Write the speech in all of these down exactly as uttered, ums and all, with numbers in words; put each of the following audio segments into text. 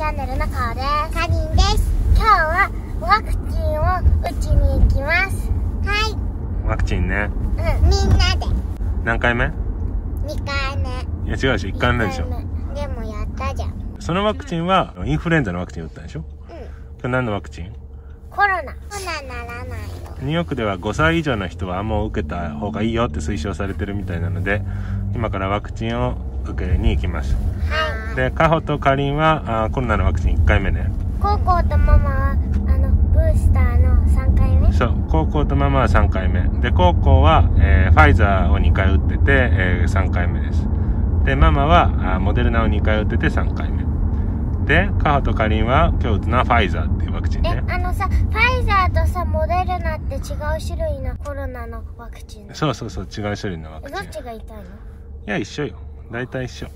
ャンネルの顔です。かりんです。今日はワクチンを打ちに行きます。はい。 ワクチンね。 うん、みんなで。 何回目？ にかいめ。 いや違うでしょ、いっかいめでしょ。 でもやったじゃん。 そのワクチンはインフルエンザのワクチン打ったんでしょ？ うん。 今日何のワクチン？ コロナ。コロナならないよ。 ニューヨークではごさい以上の人はもう受けた方がいいよって推奨されてるみたいなので、今からワクチンを受けに行きます。 はい。 で、カホとカリンはあコロナのワクチンいっかいめね。 ココとママはあのブースターのさんかいめ。 そう、ココとママはさんかいめで、ココは、えー、ファイザーをにかい打ってて、えー、さんかいめです。で、ママはあモデルナをにかい打っててさんかいめで、カホとカリンは今日打つのはファイザーっていうワクチンね。 え、あのさ、ファイザーとさモデルナって違う種類のコロナのワクチン。 そうそうそう、違う種類のワクチン。 どっちが痛いの？ いや、一緒よ、大体一緒。うん。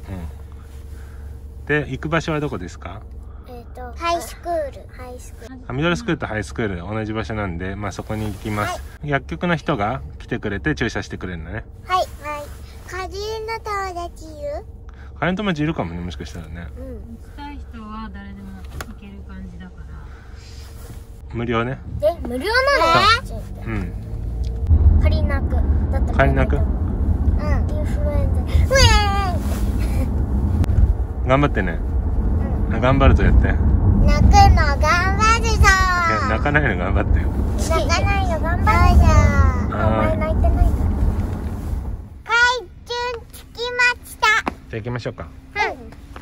で、行く場所はどこですか？ えっとハイスクール。ハイスクール。 ミドルスクールとハイスクール同じ場所なんで、まあそこに行きます。はい、薬局の人が来てくれて注射してくれるのね。 はいはい。カリンの友達いる？ カリンの友達いるかもね、もしかしたらね。 うん。行きたい人は誰でも行ける感じだから。 無料ね。 え、無料なの？ うん。 カリン泣く。だってカリン泣く？うん。 インフルエンザ。うえー頑張ってね。 うん。 頑張るとやって。 泣くの頑張るぞ。 いや、泣かないの頑張ってよ。 泣かないの頑張るぞ。お前泣いてないから。怪獣着きました。 じゃあ行きましょうか。 うん。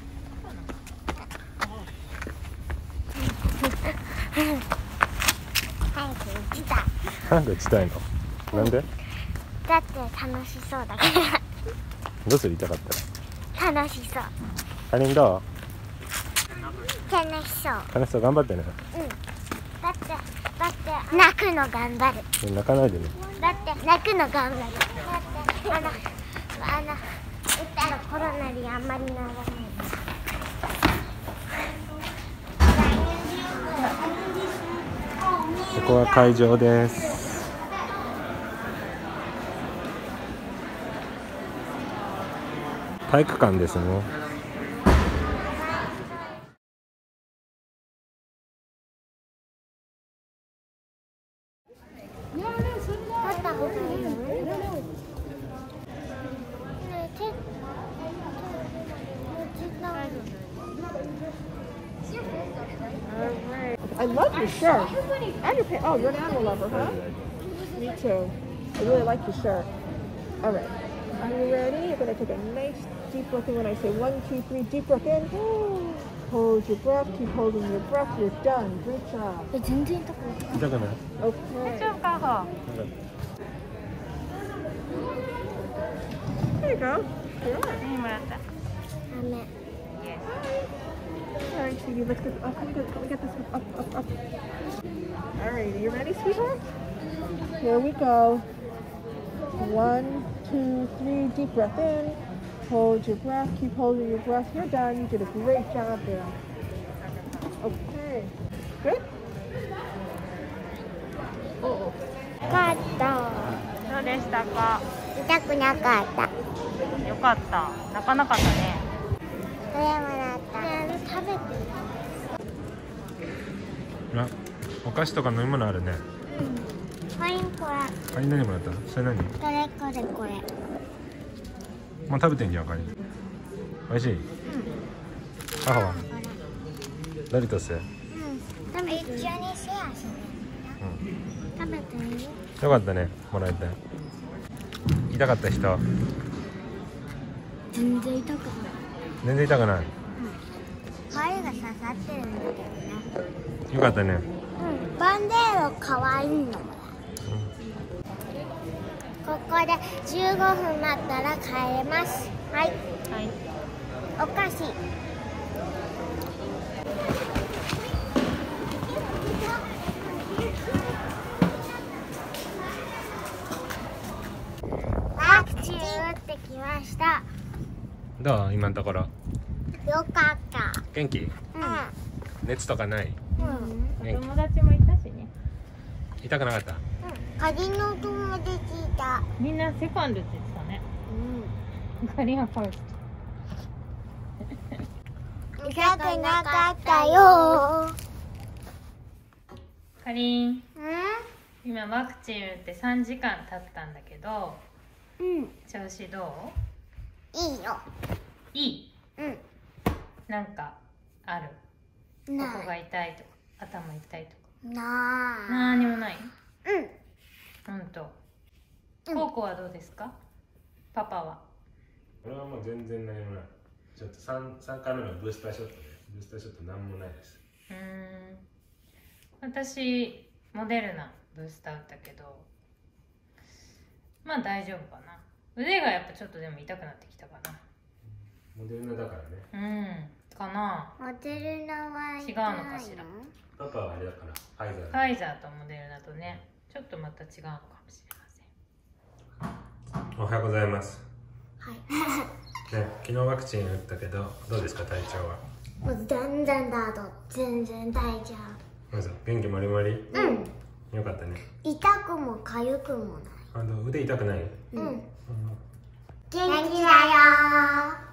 早く行きたい。 早く打ちたいの？なんで？ だって楽しそうだから。 どうする？痛かった楽しそう。 ら。カリンどう？ 楽しそう。 楽しそう、頑張ってね。 うん。だって、だって泣くの頑張る。 泣かないでね。 だって泣くの頑張る。だってあのあの打ったらコロナにあんまりならない。 ここは会場です。体育館ですね。 取った方がいいの？ I love your shirt. And your pants. Oh, you're an animal lover, huh? Me too. I really like your shirt. All right. Are you ready? You're going to take a nice deep breath in when I say one, two, three. Deep breath in. Hold your breath. Keep holding your breath. You're done. Great job. 全然痛くない。 痛くない？ Okay. Good job, Kaho. There you go. You're on. 何もらった？ ダメ。 All right, sweetie. Let's get up. Come get, come get this one. Up, up, up. All right. Are you ready, sweetheart? Here we go. One, two, three. Deep breath in. Hold your breath. Keep holding your breath. You're done. You did a great job there. Okay. Good? Oh. かった。 どうでしたか？ 痛くなかった。 よかった。泣かなかったね。 これもらった。あれ食べて。 あ、お菓子とか飲み物あるね。 うん。これこれ。 カリン何もらった？それ何？ これこれこれ。 もう食べてんじゃん、カリン。美味しい？うん。母は？ドリトス？ うん。食べて。一緒にシェアしない。うん。食べてみる？ よかったね、もらえて。痛かった人？ 全然痛くない。 全然痛くない。 うん。針が刺さってるんだけどね。 よかったね。 うん。バンデード可愛いの。うん、ここでじゅうごふん待ったら帰れます。はい。 はい。 お菓子。ワクチン打ってきました。 どう？今のところ。 よかった。 元気？ うん。 熱とかない？ うん。 元気？ 友達もいたしね。 痛くなかった？ うん。カリの友達いた。 みんなセカンドって言ってたね。うん。カリンはファースト。 痛くなかったよ。 かりん、 うん今ワクチン打ってさんじかん経ったんだけど、 うん調子どう？ いいよ。 いい？ うんなんかある？こなこが痛いとか頭痛いとかいなあなーにもない？ うんほんと。 うんコウコはどうですか？パパは？ 俺はもう全然何もない。ちょっと 3, 3回目のブースターショットで、ブースターショット何もないです。 うーん、私モデルナブースター打ったけど、まあ大丈夫かな。腕がやっぱちょっとでも痛くなってきたかな。 モデルナだからね。 うんかな。 モデルナは痛い違うのかしら。 パパはあれだからファイザーファイザーとモデルナとね、ちょっとまた違うのかもしれません。 おはようございます。 はいね、昨日ワクチン打ったけどどうですか体調は？ もう全然だと全然大丈まず元気もりもり。 夫。うんよかったね。 痛くも痒くもない。 あの腕痛くない？ うんうん元気だよー。